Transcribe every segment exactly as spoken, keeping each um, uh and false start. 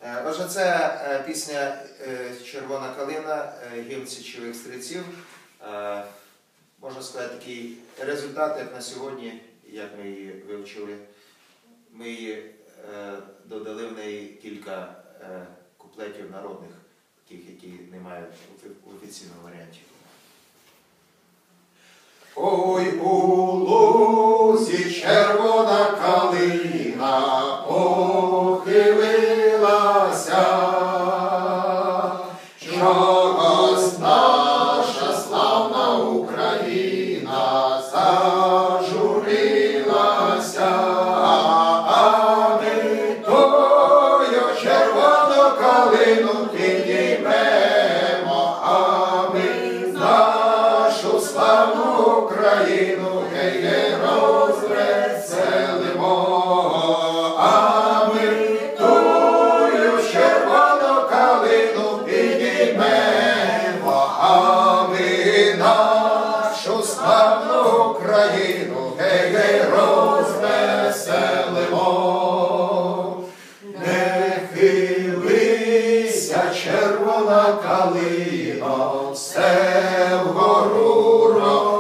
Отже, це пісня «Червона калина», гімн січових стрільців. Можна сказати, такий результат, як на сьогодні, як ми її вивчили. Ми її додали в неї кілька куплетів народних, таких, які немає в офіційному варіанті. Ой, у лузі червона калина похилилася, чогось наша славна Україна зажурилася, а ми тою червону калину підіймемо, а ми нашу славну Україну гей-гей розвеселимо, а ми тую червону калину підіймемо, а ми нашу славну Україну гей-гей розвеселимо. Не хилися, червона калино, все вгору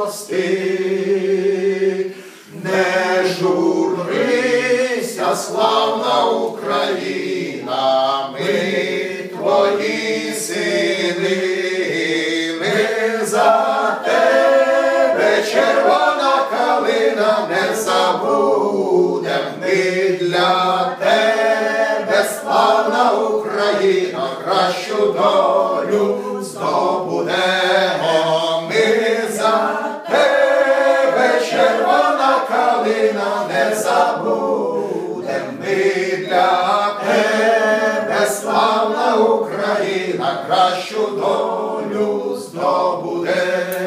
рости, не журися, славна Україна, ми твої сини, ми за тебе, червона калина, не забудем, ми для тебе, славна Україна, кращу долю здобудемо. Ми за тебе, червона калина, не забудем, ми для тебе, славна Україна, кращу долю здобудем.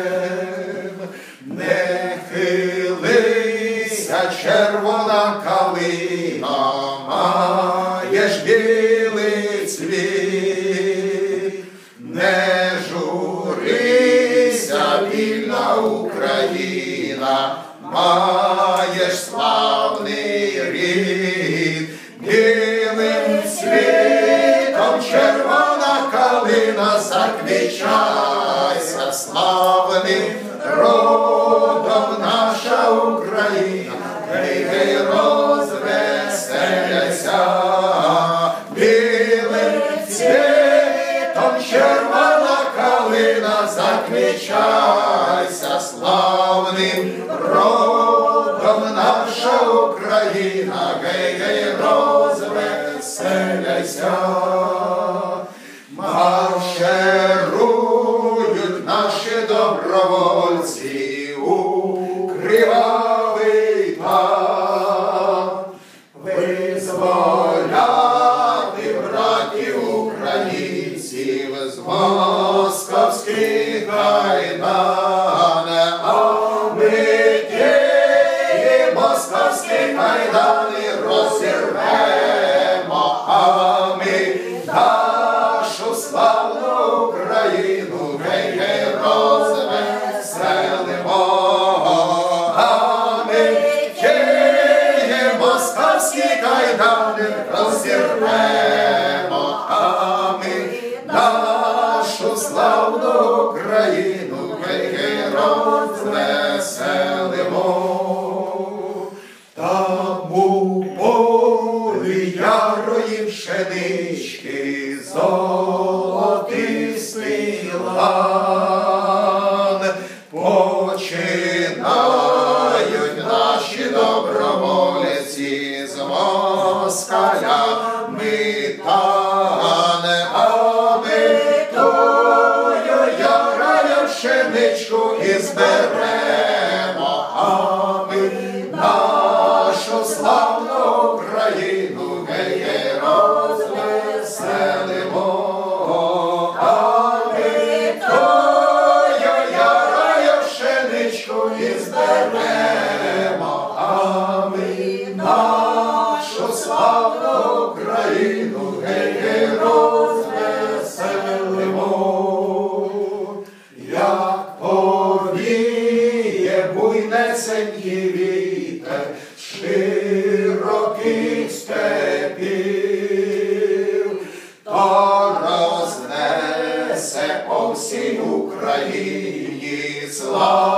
Не хилися, червона калина, маєш білий цвіт, не журися, вільна Україна, маєш славний рід, білим світом червона калина, заквічайся славним родом наша Україна, гей-гей розвеселяйся, білим цвітом червона калина, заквічайся славним родом наша Україна, гей-гей розвеселяйся. Марширують наші добровольці у кривавий план, визволяти братів українців з московських кайдан, а ми ті московські кайдани розірвемо, а ми нашу славну Україну гей-гей розвеселимо, а ми ті московські кайдани розірвемо, а ми нашу славну Україну гей-гей розвеселимо. Там у полі ярої пшенички золотистий лан, починають наші добровольці з москалями тане, а ми тою ярою пшеничку і зберемо, а ми нашу славну Україну гей-гей розвеселимо, а ми тою ярою пшеничку і зберемо, а ми нашу славну Україну гей-гей розвеселимо. Як повітря по всій Україні, слава.